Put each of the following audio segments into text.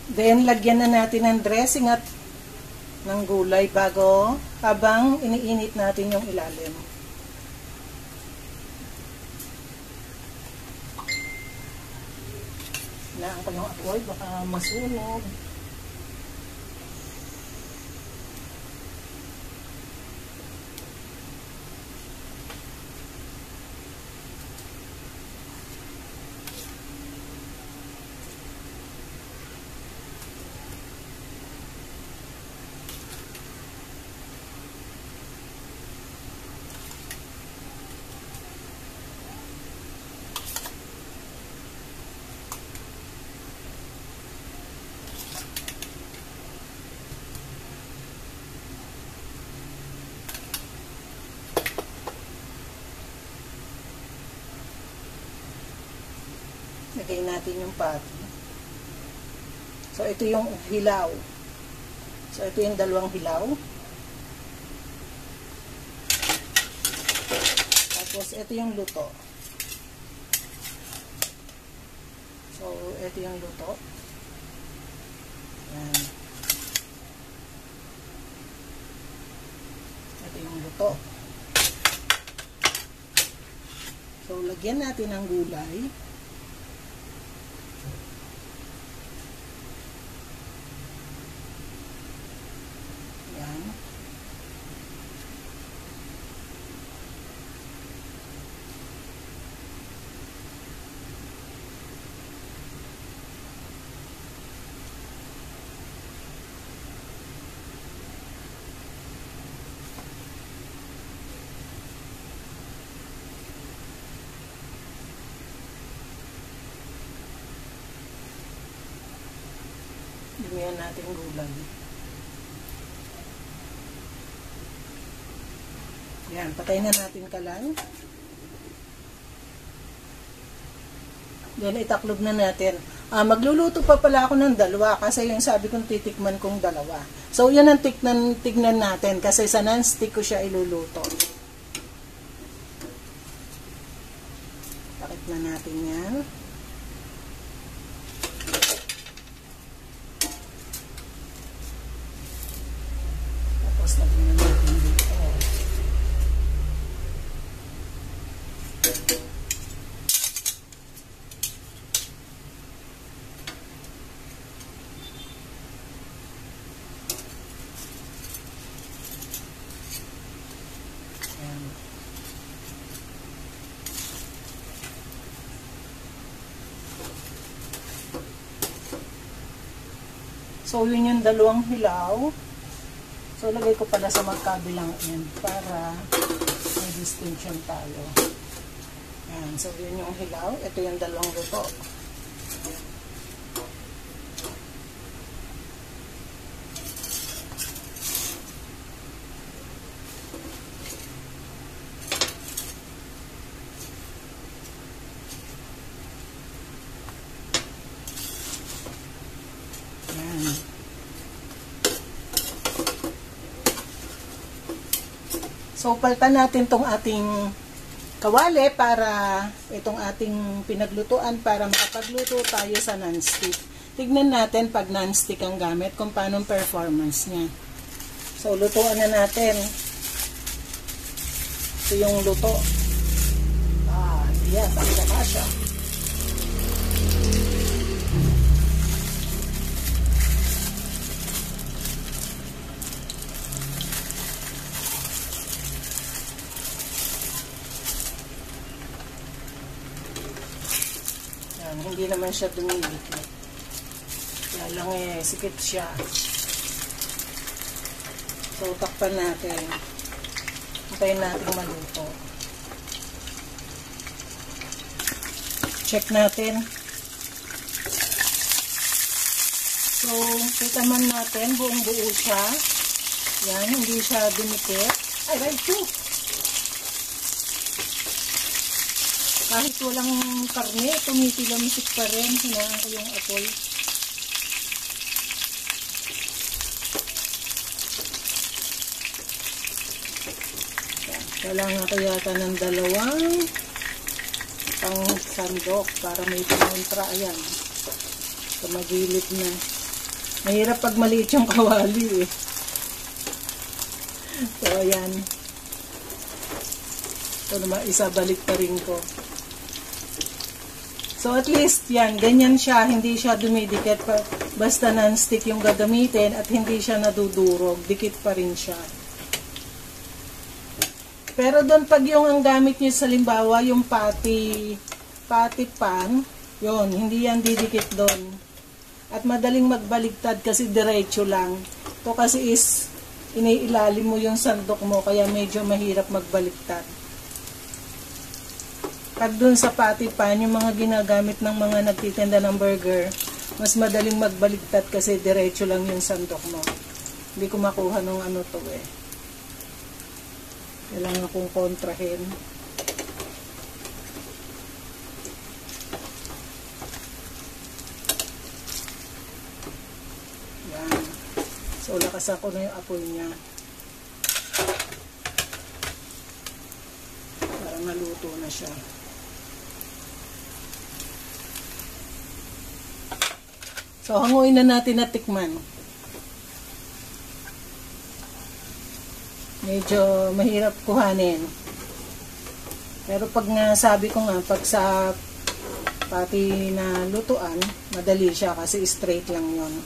Then, lagyan na natin ng dressing at ng gulay bago habang iniinit natin yung ilalim. Hinaan ko yung apoy, baka masunog. Lagay natin yung patty. So, ito yung hilaw. So, ito yung dalawang hilaw. Tapos, ito yung luto. So, ito yung luto. Yan. Ito yung luto. So, lagyan natin ng gulay. Lumihan natin gulay. Yan, patay na natin kalan. Then, itaklob na natin. Magluluto pa pala ako ng dalawa kasi yung sabi kong titikman kong dalawa. So, yan ang tignan natin kasi sa non-stick ko siya iluluto. Takip na natin yan. Tapos, lagyan na natin dito. So, yun yung dalawang hilaw. So, lagay ko pala sa magkabilang end para may distinction tayo. Yan. So, yun yung hilaw. Ito yung dalawang luto. So, paltan natin tong ating kawali para itong ating pinaglutuan para makapagluto tayo sa non-stick. Tignan natin pag non-stick ang gamit kung paano performance niya. So, lutuan na natin. Ito yung luto. Yes, ang gama siya. Hindi naman siya dumidikit. Kaya lang sikip siya. So, takpan natin. Hintayin natin maluto. Check natin. So, titaman natin. Buong buo siya. Yan, hindi siya dumikit. Ay, right too! Kahit walang karne, tumitilamisik pa rin. Hinaan ko yung apoy. Kailangan ko yata ng dalawang pang sandok para may kontra. Ayan. Sa magilid na. Mahirap pag maliit yung kawali eh. So, ayan. Ito naman, isa balik pa rin ko. So, at least, yan. Ganyan siya. Hindi siya dumidikit. Basta non-stick yung gagamitin at hindi siya nadudurog. Dikit pa rin siya. Pero doon, pag yung ang gamit nyo sa limbawa, yung patty pan, yun, hindi yan didikit doon. At madaling magbaligtad kasi diretso lang. Ito kasi is iniilalim mo yung sandok mo kaya medyo mahirap magbaligtad. Pag dun sa patty pan, yung mga ginagamit ng mga nagtitinda ng burger, mas madaling magbaligtad kasi diretso lang yung sandok mo. Hindi ko makuha nung ano to eh. Kailangan kong kontrahin. So, lakasan ko na yung apoy niya. Para maluto na siya. So, hanguin na natin na tikman. Medyo mahirap kuhanin. Pero pag nga, sabi ko nga, pag sa pati na lutuan, madali siya kasi straight lang yon.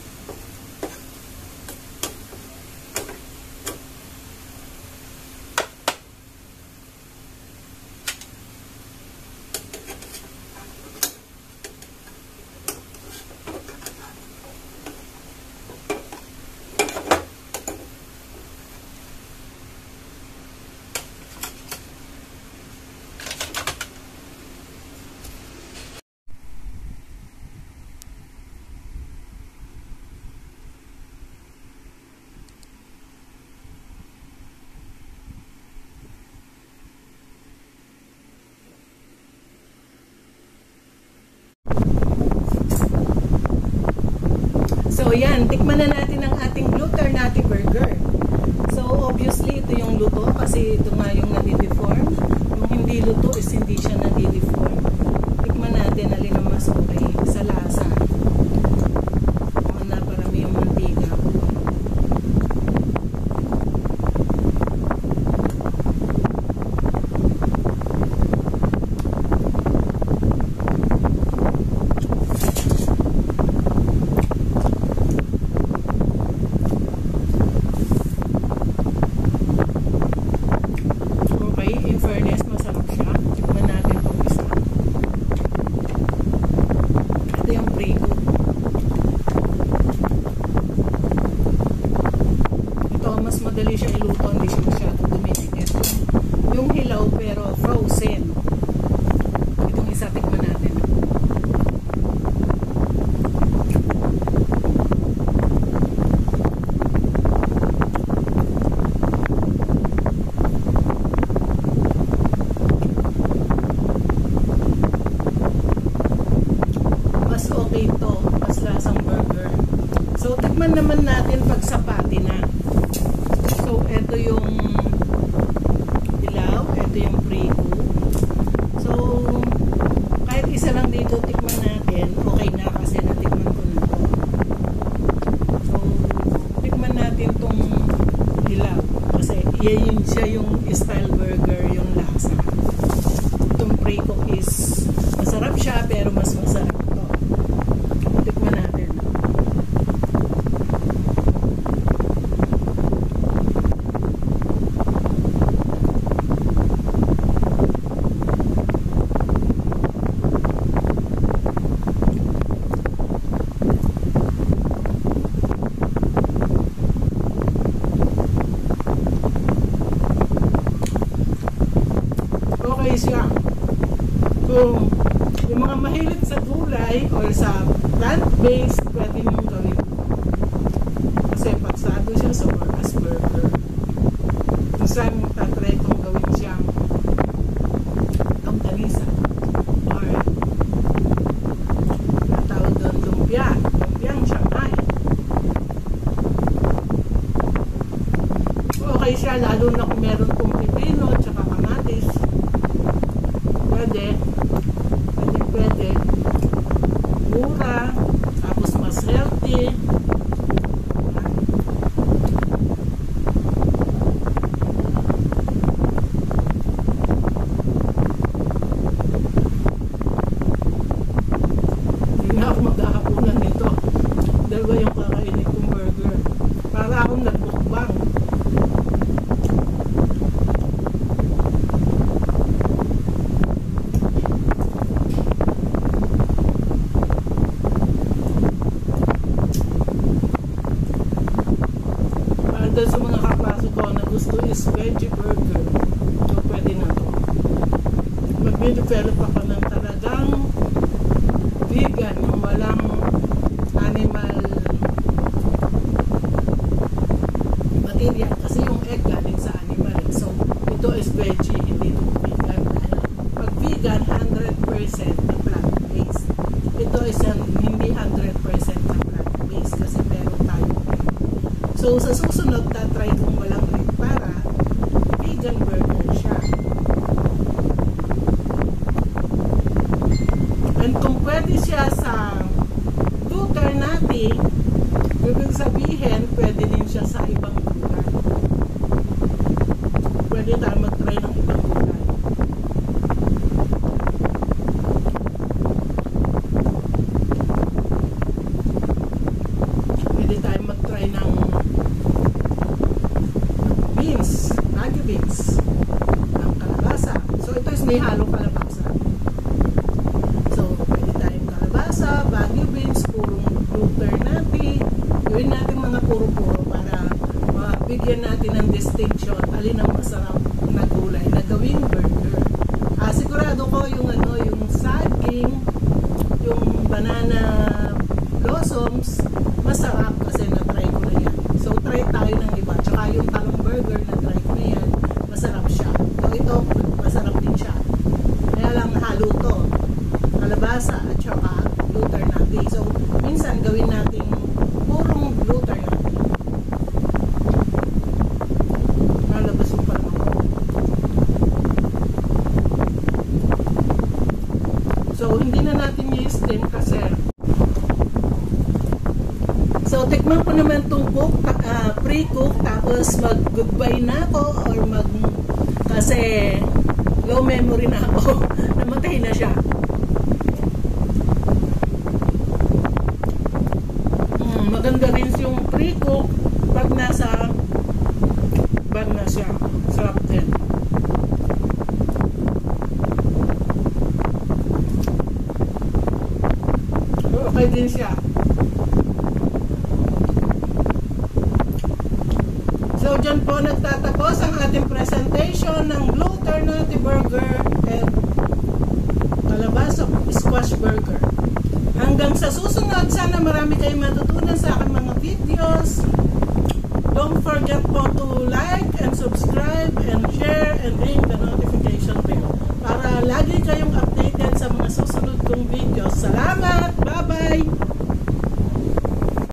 So, yan. Tikman na natin ang ating gluten-nutty burger. So, obviously, ito yung luto kasi ito nga yung nadideform. Yung hindi luto is hindi siya nadideform. Tikman natin alin ang mas okay sa lasa. Kung naparami yung mantika. Madali siya iluto, hindi siya masyadong dumidikit. Yung hilaw pero frozen. Itong isa, tikman natin. Mas okay to, mas lasang burger. So, tikman naman natin pag sa patty na. So, ito yung dilaw, ito yung prego. So, kahit isa lang dito tikman natin, okay na kasi natikman ko na to. So, tikman natin tong dilaw kasi yun siya yung style burger, yung lasa. Itong prego is masarap siya pero mas masarap to. Tikman natin. Siya. So, yung mga mahilig sa gulay or sa plant-based, pwede nyo gawin. Kasi pagsado siya sa as burger. Isang tatry kong gawin siyang longganisa or tawag doon lumpia. Lumpiang Shanghai. Okay siya, lalo na kung meron kong pipino tsaka kamatis. Pwede. Mura. Tapos mas healthy. So, sa susunod, tatry kong walang egg para vegan burger siya. And kung pwede siya sa alternative, ibig sabihin, pwede din siya sa ibang gulay. Pwede tayo mag-try ng ibang gulay. Pwede tayo mag-try ng beans, bagyo beans, ng kalabasa. So, ito is may halong kalabasa. So, pwede tayong kalabasa, bagyo beans, purong alternative. Gawin natin mga puro-puro para mabigyan natin ng distinction alin ang masarap na gulay na gawing burger. Sigurado ko yung yung saging, yung banana blossoms, masarap kasi na-try ko na yan. So try tayo ng iba. Tsaka yung talong burger na-try ko na yan, masarap siya. So ito, masarap din siya. Kaya lang halo to. Kalabasa at tsaka butternut. So minsan gawin natin purong butternut. Nalabas yung palang ako. So hindi na natin i-steam kasi. So tikman ko naman itong pre-cook tapos mag-goodbye na ako or kasi low memory na ako. Namatay na siya. Maganda rin yung pre-cook pag nasa bag na siya. Sarap din. Okay din siya. So dyan po nagtatapos ang ating presentation ng Blue Alternative Burger and Kalabasa Squash Burger. Hanggang sa susunod, sana marami kayong matutunan sa aking mga videos. Don't forget po to like and subscribe and share and ring the notification